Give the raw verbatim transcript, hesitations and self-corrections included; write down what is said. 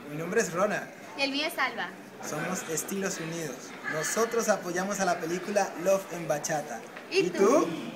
Mi nombre es Rona. Y el mío es Alba. Somos Estilos Unidos. Nosotros apoyamos a la película Love en Bachata. ¿Y tú?